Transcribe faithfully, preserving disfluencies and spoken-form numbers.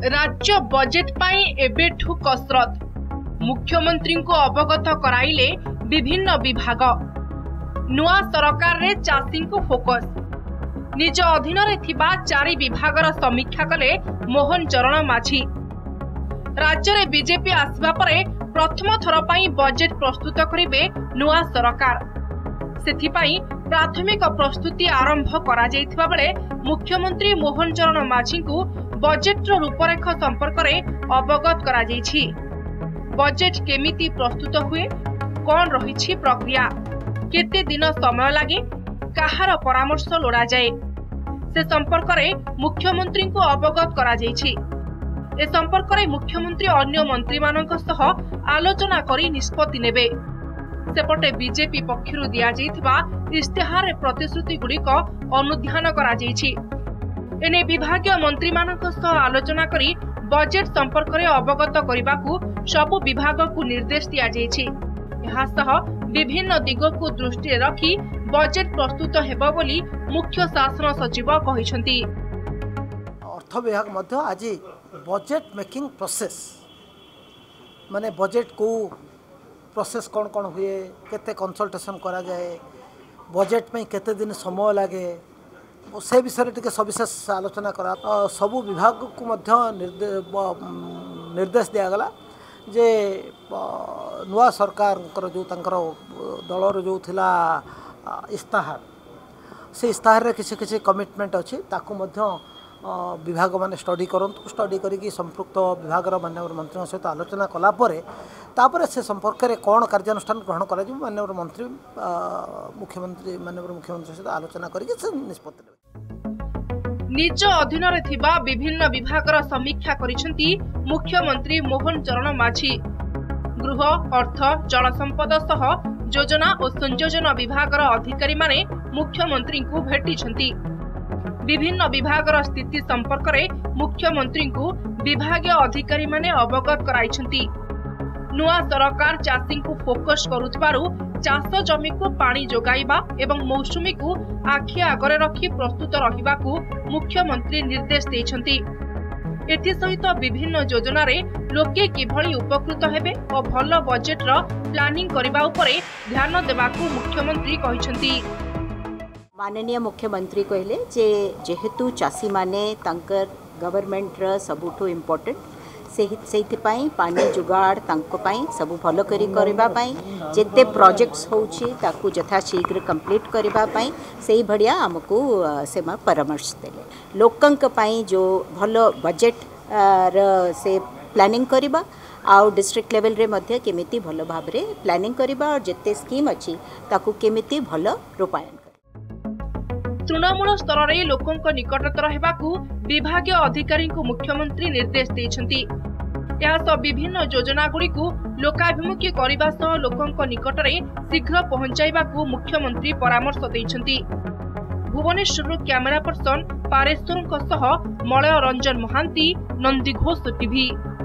राज्य बजेट पाई एबेठु कसरत मुख्यमंत्री को अवगत कराइले विभिन्न विभाग। नुआ सरकार रे चाषी को फोकस निज अधीन रे थिबा चारि विभागर समीक्षा कले मोहन चरण माझी। राज्य रे बीजेपी आसबा परे प्रथम थर पाई बजेट प्रस्तुत करिवे नुआ सरकार। सेथिपाई प्राथमिक प्रस्तुति आरंभ करा जायथिबा बेले मुख्यमंत्री मोहन चरण माझी को बजेट रूपरेख संपर्क में अवगत करा जायछि। बजेट केमिति प्रस्तुत हुए, कौन रही प्रक्रिया, केते दिन समय लगे, कहार परामर्श लोड़ा जाए, से संपर्क में मुख्यमंत्री को अवगत करा जायछि। ए संपर्क में मुख्यमंत्री अन्य मंत्री मानक सह आलोचना करी निष्पत्ति नेबे। सेपटे बीजेपी पक्षरु दिया जायथिबा इस्तेहार प्रतिश्रुति गुड़िक अनुध्यान करा जायछि। एने विभागीय मंत्री मानक सह आलोचना करी बजेट संपर्क में अवगत करबाकू सबु विभाग को निर्देश दिया जायछि। एहा सह विभिन्न दिग को दृष्टि रखी बजेट प्रस्तुत हेबो बोली मुख्य शासन सचिव कहिसंती। अर्थ विभाग मध्य आज बजेट मेकिंग प्रोसेस माने बजेट को प्रोसेस कौन कौन हुए, केते कंसल्टेशन करा जाए, बजेट में केते दिन समय लगे, से विषय टे सविशेष आलोचना करा। सबू विभाग को मध्य निर्देश दिगला जे नुआ सरकार जो दलर जो थिला इस्ताहार से इस्ताहार किसी किसी कमिटमेंट अच्छी ताकू मध्य विभाग माने स्टडी करंतु। स्टडी करी संपृक्त विभाग माननीय मंत्री सहित आलोचना कलापर तापर से संपर्क में कौन कार्यानुष्ठान ग्रहण कर माननीय मंत्री मुख्यमंत्री माननीय मुख्यमंत्री सहित आलोचना करी निष्पत्ति नेबे। निज अधीन रे थिबा विभिन्न विभागर समीक्षा करिसेंती मुख्यमंत्री मोहन चरण माझी। गृह, अर्थ, जल संपद सह योजना और संयोजन विभागर अधिकारी माने मुख्यमंत्री को भेटिसेंती। विभिन्न विभागर स्थिति संपर्क में मुख्यमंत्री को विभागीय अधिकारी माने अवगत कराइछंती। नुआ सरकार चाषी को फोकस करुथिबारु चाष जमी को पानी जोगाइबा एवं मौसुमी को आखि आगरे रखी प्रस्तुत रहिबाकू मुख्यमंत्री निर्देश देइछंती। एथि सहित विभिन्न योजना रे लोके किभଳି उपकृत हेबे और भल बजेट रो प्लानिंग करबा उपरे ध्यान देबाकू मुख्यमंत्री कहिछंती। माननीय मुख्यमंत्री कहले जे जेहेतु चाषी माने तांकर गवर्नमेंट रा सबुठो इम्पोर्टेंट से पानी जुगाड़ सब भल करी करबा पाई जेते प्रोजेक्ट्स होउछि ताकू यथा शीघ्र कंप्लीट करबा पाई सेही भड़िया हमको से परामर्श देले। लोकंक पाई जो भल बजेट र से प्लानिंग करबा आउ डिस्ट्रिक्ट लेवल रे मध्य केमिति भल भाव रे प्लानिंग करबा और जेते स्कीम अछि ताकू केमिति भल रूपायन तृणमूल स्तर में लोकों निकटतर हेबाकू विभागीय अधिकारी को मुख्यमंत्री निर्देश देइछंती। यासह विभिन्न योजना गुड़ी को लोकाभिमुखी करबा सह लोकों निकटरे शीघ्र पहुंचाइबाकू मुख्यमंत्री परामर्श देइछंती। भुवनेश्वर कैमरा पर्सन पारेश्वर सह मलय रंजन महांती, नंदी घोष टीवी।